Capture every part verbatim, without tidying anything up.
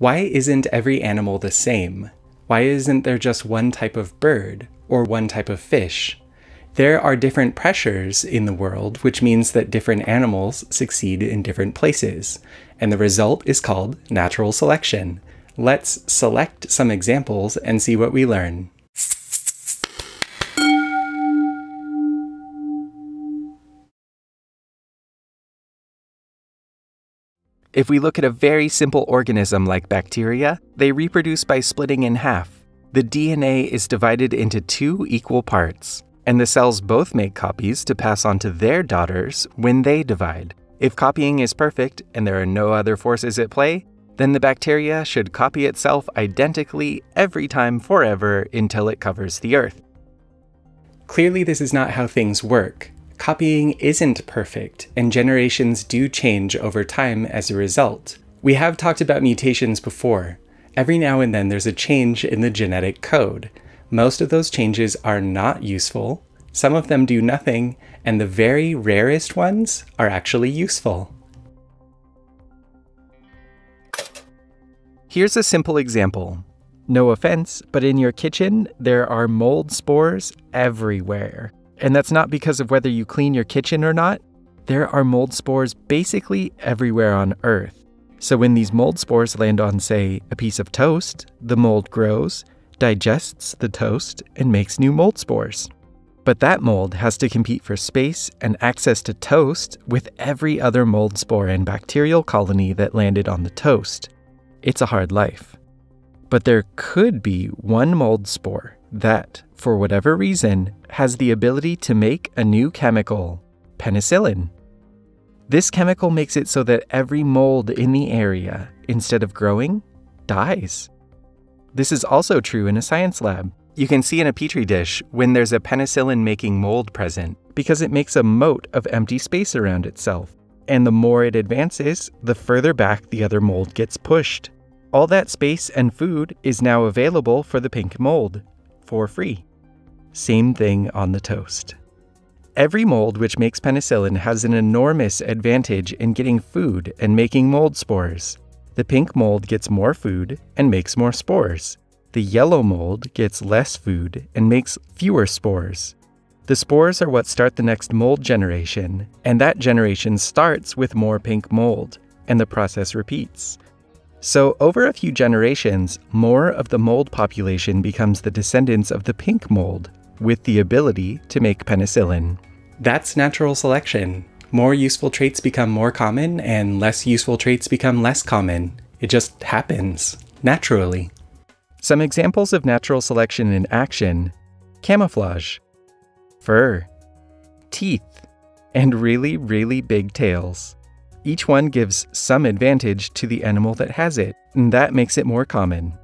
Why isn't every animal the same? Why isn't there just one type of bird or one type of fish? There are different pressures in the world, which means that different animals succeed in different places, and the result is called natural selection. Let's select some examples and see what we learn. If we look at a very simple organism like bacteria, they reproduce by splitting in half. The D N A is divided into two equal parts, and the cells both make copies to pass on to their daughters when they divide. If copying is perfect and there are no other forces at play, then the bacteria should copy itself identically every time forever until it covers the Earth. Clearly, this is not how things work. Copying isn't perfect, and generations do change over time as a result. We have talked about mutations before. Every now and then there's a change in the genetic code. Most of those changes are not useful, some of them do nothing, and the very rarest ones are actually useful. Here's a simple example. No offense, but in your kitchen, there are mold spores everywhere. And that's not because of whether you clean your kitchen or not. There are mold spores basically everywhere on Earth. So when these mold spores land on, say, a piece of toast, the mold grows, digests the toast, and makes new mold spores. But that mold has to compete for space and access to toast with every other mold spore and bacterial colony that landed on the toast. It's a hard life. But there could be one mold spore that, for whatever reason, has the ability to make a new chemical, penicillin. This chemical makes it so that every mold in the area, instead of growing, dies. This is also true in a science lab. You can see in a petri dish when there's a penicillin-making mold present, because it makes a moat of empty space around itself. And the more it advances, the further back the other mold gets pushed. All that space and food is now available for the pink mold, for free. Same thing on the toast. Every mold which makes penicillin has an enormous advantage in getting food and making mold spores. The pink mold gets more food and makes more spores. The yellow mold gets less food and makes fewer spores. The spores are what start the next mold generation, and that generation starts with more pink mold, and the process repeats. So over a few generations, more of the mold population becomes the descendants of the pink mold, with the ability to make penicillin. That's natural selection. More useful traits become more common, and less useful traits become less common. It just happens, naturally. Some examples of natural selection in action: camouflage, fur, teeth, and really, really big tails. Each one gives some advantage to the animal that has it, and that makes it more common.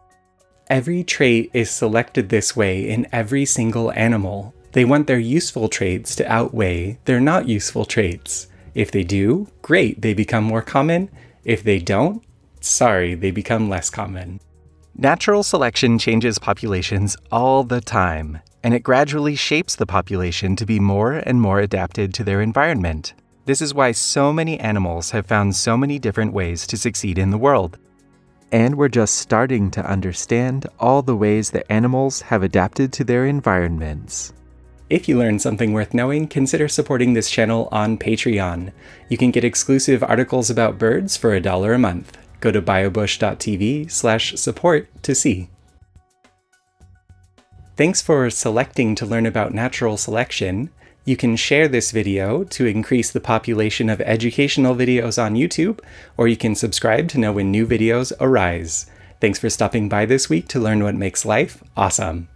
Every trait is selected this way in every single animal. They want their useful traits to outweigh their not useful traits. If they do, great, they become more common. If they don't, sorry, they become less common. Natural selection changes populations all the time, and it gradually shapes the population to be more and more adapted to their environment. This is why so many animals have found so many different ways to succeed in the world. And we're just starting to understand all the ways that animals have adapted to their environments. If you learned something worth knowing, consider supporting this channel on Patreon. You can get exclusive articles about birds for a dollar a month. Go to biobush.tv slash support to see. Thanks for selecting to learn about natural selection. You can share this video to increase the population of educational videos on YouTube, or you can subscribe to know when new videos arise. Thanks for stopping by this week to learn what makes life awesome.